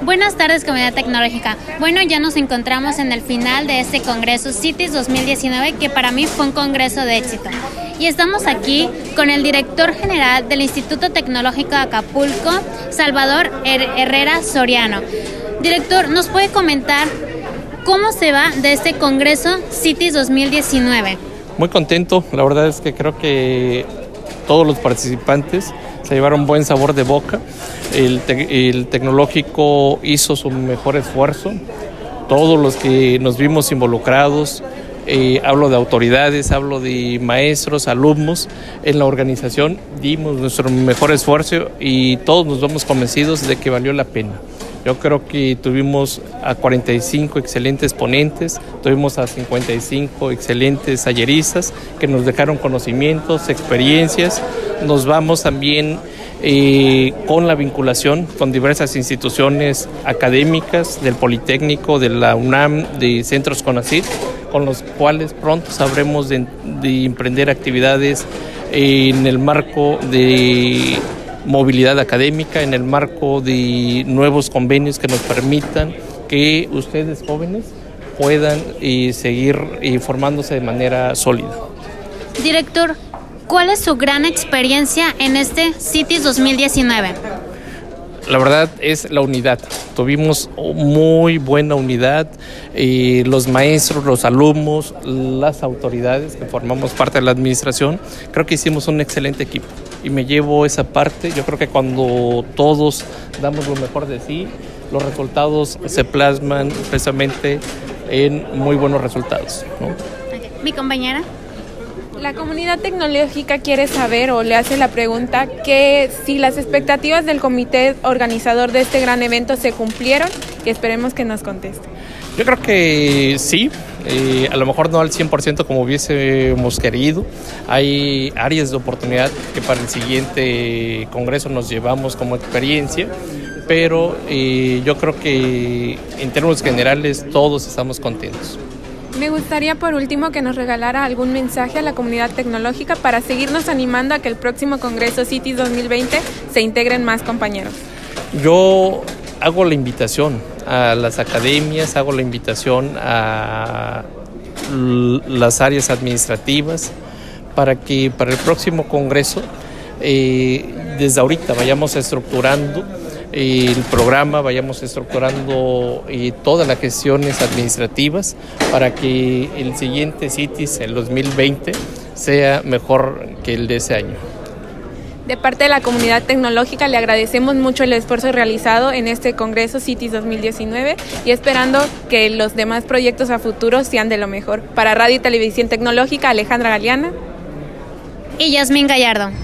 Buenas tardes, comunidad tecnológica. Bueno, ya nos encontramos en el final de este Congreso CITIS 2019, que para mí fue un congreso de éxito. Y estamos aquí con el director general del Instituto Tecnológico de Acapulco, Salvador Herrera Soriano. Director, ¿nos puede comentar cómo se va de este Congreso CITIS 2019? Muy contento, la verdad es que creo que todos los participantes se llevaron buen sabor de boca. El tecnológico hizo su mejor esfuerzo. Todos los que nos vimos involucrados, hablo de autoridades, hablo de maestros, alumnos en la organización, dimos nuestro mejor esfuerzo y todos nos vamos convencidos de que valió la pena. Yo creo que tuvimos a 45 excelentes ponentes, tuvimos a 55 excelentes talleristas que nos dejaron conocimientos, experiencias. Nos vamos también con la vinculación con diversas instituciones académicas del Politécnico, de la UNAM, de Centros CONACYT, con los cuales pronto sabremos de emprender actividades en el marco de movilidad académica, en el marco de nuevos convenios que nos permitan que ustedes jóvenes puedan seguir formándose de manera sólida. Director, ¿cuál es su gran experiencia en este CITIS 2019? La verdad es la unidad. Tuvimos muy buena unidad. Los maestros, los alumnos, las autoridades que formamos parte de la administración, creo que hicimos un excelente equipo. Y me llevo esa parte. Yo creo que cuando todos damos lo mejor de sí, los resultados se plasman precisamente en muy buenos resultados, ¿no? Okay. Mi compañera. La comunidad tecnológica quiere saber o le hace la pregunta que si las expectativas del comité organizador de este gran evento se cumplieron, y esperemos que nos conteste. Yo creo que sí, a lo mejor no al 100% como hubiésemos querido. Hay áreas de oportunidad que para el siguiente congreso nos llevamos como experiencia, pero yo creo que en términos generales todos estamos contentos. Me gustaría por último que nos regalara algún mensaje a la comunidad tecnológica para seguirnos animando a que el próximo Congreso CITIS 2020 se integren más compañeros. Yo hago la invitación a las academias, hago la invitación a las áreas administrativas para que para el próximo Congreso desde ahorita vayamos estructurando el programa, vayamos estructurando todas las gestiones administrativas para que el siguiente CITIS, el 2020, sea mejor que el de ese año. De parte de la comunidad tecnológica le agradecemos mucho el esfuerzo realizado en este Congreso CITIS 2019 y esperando que los demás proyectos a futuro sean de lo mejor. Para Radio y Televisión Tecnológica, Alejandra Galeana y Yasmín Gallardo.